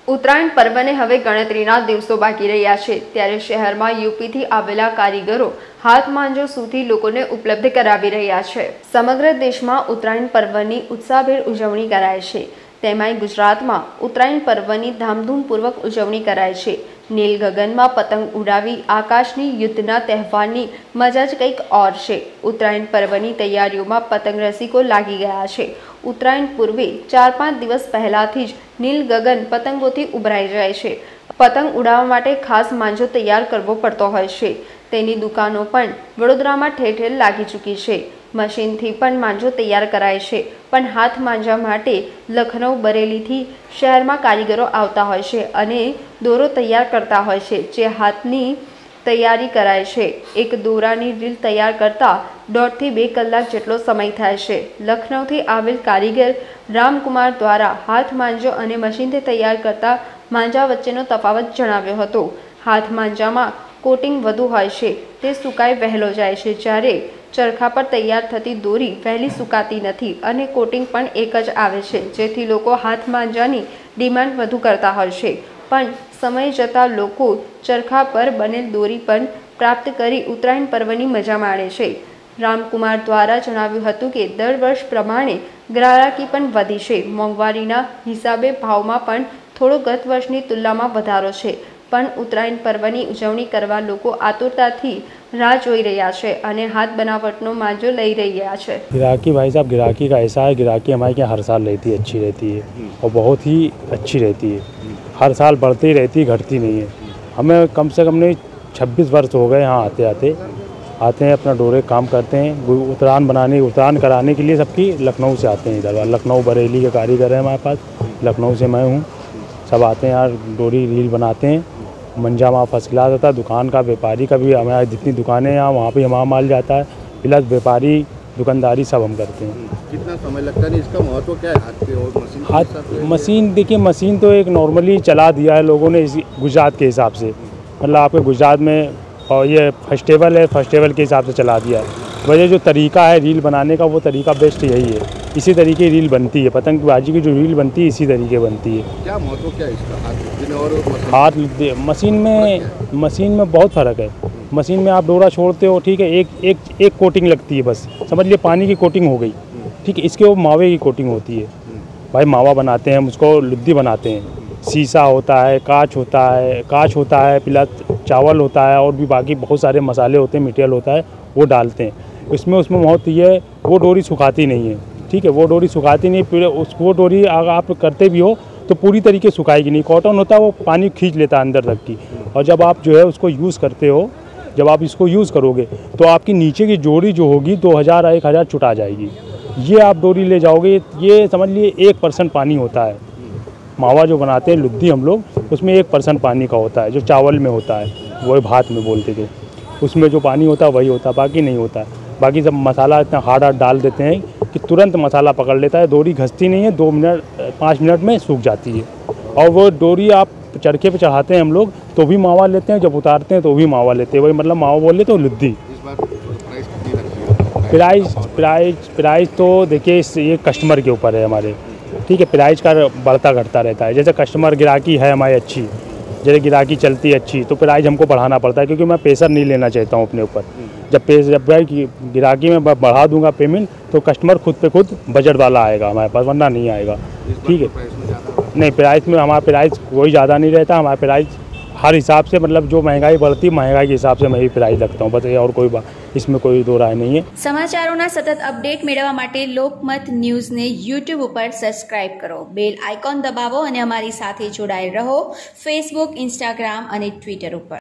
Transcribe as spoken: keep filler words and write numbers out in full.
ઉત્તરાયણ પર્વને હવે ગણતરીના દિવસો બાકી રહ્યા છે ત્યારે શહેરમાં યુપીથી આવેલા કારીગરો હાથ માંજો સુધી લોકોને ઉપલબ્ધ કરાવી રહ્યા છે। સમગ્ર દેશમાં ઉત્તરાયણ પર્વની ઉત્સાહભેર ઉજવણી કરાય છે। તેમાંય ગુજરાતમાં ઉત્તરાયણ પર્વની ધામધૂમપૂર્વક ઉજવણી કરાય છે। નીલ ગગનમાં પતંગ ઉડાવી આકાશની યુદ્ધના તહેવારની મજા જ કંઈક ઓર છે। ઉત્તરાયણ પર્વની તૈયારીઓમાં પતંગ રસિકો લાગી ગયા છે। ઉત્તરાયણ પૂર્વે ચાર પાંચ દિવસ પહેલાથી જ નીલ ગગન પતંગોથી ઉભરાઈ જાય છે। પતંગ ઉડાવવા માટે ખાસ માંજો તૈયાર કરવો પડતો હોય છે। તેની દુકાનો પણ વડોદરામાં ઠેર ઠેર લાગી ચૂકી છે। મશીનથી પણ માંજો તૈયાર કરાય છે, પણ હાથ માંજા માટે લખનઉ બરેલીથી શહેરમાં કારીગરો આવતા હોય છે અને દોરો તૈયાર કરતા હોય છે, જે હાથની તૈયારી કરાય છે। એક દોરાની રીલ તૈયાર કરતા દોઢથી બે કલાક જેટલો સમય થાય છે। લખનઉથી આવેલ કારીગર રામકુમાર દ્વારા હાથ માંજો અને મશીનથી તૈયાર કરતા માંજા વચ્ચેનો તફાવત જણાવ્યો હતો। હાથ માંજામાં કોટિંગ વધુ હોય છે, તે સુકાઈ વહેલો જાય છે, જ્યારે ચરખા પર તૈયાર થતી દોરી વહેલી સુકાતી નથી અને કોટિંગ પણ એક જ આવે છે, જેથી લોકો હાથ માંજાની ડિમાન્ડ વધુ કરતા હોય છે। પણ સમય જતાં લોકો ચરખા પર બનેલ દોરી પણ પ્રાપ્ત કરી ઉત્તરાયણ પર્વની મજા માણે છે। રામકુમાર દ્વારા જણાવ્યું હતું કે દર વર્ષ પ્રમાણે ગ્રાહકી પણ વધી છે। મોંઘવારીના હિસાબે ભાવમાં પણ થોડો ગત વર્ષની તુલનામાં વધારો છે, પણ ઉત્તરાયણ પર્વની ઉજવણી કરવા લોકો આતુરતાથી राह जोई रहा है और हाथ बनावटनो मांजो लई रहा है। गिराकी भाई साहब, गिराकी का ऐसा है, गिराकी हमारे यहाँ हर साल रहती है, अच्छी रहती है और बहुत ही अच्छी रहती है। हर साल बढ़ती ही रहती है, घटती नहीं है। हमें कम से कम नहीं छब्बीस वर्ष हो गए यहाँ आते आते आते हैं, अपना डोरे काम करते हैं। उतरान बनाने उतरान कराने के लिए सबकी लखनऊ से आते हैं। इधर लखनऊ बरेली के कारीगर हैं हमारे पास, लखनऊ से मैं हूँ। सब आते हैं यार, डोरी रील बनाते हैं। मंजा वहाँ फर्स्ट क्लास होता है। दुकान का व्यापारी का भी हमारे जितनी दुकानें हैं यहाँ, वहाँ भी हमारा माल जाता है। प्लस व्यापारी दुकानदारी सब हम करते हैं। कितना समय लगता है, इसका महत्व क्या है हाथ पे और मशीन? हाथ मशीन देखिए, मशीन तो एक नॉर्मली चला दिया है लोगों ने इसी गुजरात के हिसाब से। मतलब आपके गुजरात में और ये फेस्टिवल है, फेस्टिवल के हिसाब से चला दिया है। वजह जो तरीका है रील बनाने का, वो तरीका बेस्ट यही है। इसी तरीके की रील बनती है, पतंगबाजी की जो रील बनती है इसी तरीके बनती है। क्या महत्व क्या है इसका हाथ और हाथ मशीन में मशीन में बहुत फ़र्क है। मशीन में आप डोरा छोड़ते हो, ठीक है, एक एक एक कोटिंग लगती है बस, समझ लिए पानी की कोटिंग हो गई, ठीक है। इसके वो मावे की कोटिंग होती है भाई। मावा बनाते हैं हम, उसको लुद्दी बनाते हैं। शीशा होता है, कांच होता है, कांच होता है, प्लस चावल होता है और भी बाकी बहुत सारे मसाले होते हैं, मटेरियल होता है, वो डालते हैं इसमें। उसमें बहुत ये है, वो डोरी सुखाती नहीं है, ठीक है। वो डोरी सुखाती नहीं, फिर उस वो डोरी अगर आप करते भी हो तो पूरी तरीके सुखाएगी नहीं। कॉटन होता है, वो पानी खींच लेता है अंदर तक की। और जब आप जो है उसको यूज़ करते हो, जब आप इसको यूज़ करोगे तो आपकी नीचे की डोरी जो होगी दो हज़ार एक हज़ार छुटा जाएगी। ये आप डोरी ले जाओगे, ये समझ लिए एक परसेंट पानी होता है। मावा जो बनाते हैं लुद्दी हम लोग, उसमें एक परसेंट पानी का होता है, जो चावल में होता है, वही भात में बोलते थे। उसमें जो पानी होता है वही होता है, बाकी नहीं होता है। बाकी सब मसाला इतना हार्ड हार्ड डाल देते हैं कि तुरंत मसाला पकड़ लेता है। डोरी घसती नहीं है, दो मिनट पाँच मिनट में सूख जाती है। और वो डोरी आप चरखे पे चढ़ाते हैं हम लोग तो भी मावा लेते हैं, जब उतारते हैं तो भी मावा लेते हैं। वही मतलब मावा बोल लेते हो लुद्दी। इस बार प्राइस कितनी रखी है? प्राइस प्राइस प्राइस तो देखिए ये कस्टमर के ऊपर है हमारे, ठीक है। प्राइस का बढ़ता घटता रहता है। जैसे कस्टमर गिराकी है हमारी अच्छी, जैसे गिराकी चलती है अच्छी, तो प्राइस हमको बढ़ाना पड़ता है, क्योंकि मैं प्रेशर नहीं लेना चाहता हूँ अपने ऊपर। जब पे जब गिराकी में बढ़ा दूंगा पेमेंट तो कस्टमर खुद पे खुद बजट वाला आएगा हमारे पास, वरना नहीं आएगा, ठीक है। नहीं, प्राइस में हमारा प्राइस कोई ज़्यादा नहीं रहता। हमारा प्राइस हर हिसाब से, मतलब जो महंगाई बढ़ती महंगाई के हिसाब से मैं ही प्राइस रखता हूँ, बस। और कोई इसमें कोई दो राय नहीं है। समाचारों सतत अपडेट मेळववा माटे लोकमत न्यूज़ ने यूट्यूब पर सब्सक्राइब करो, बेल आइकॉन दबावो और अमारी साथे जोड़ाયેલ रहो फेसबुक, इंस्टाग्राम और ट्विटर पर।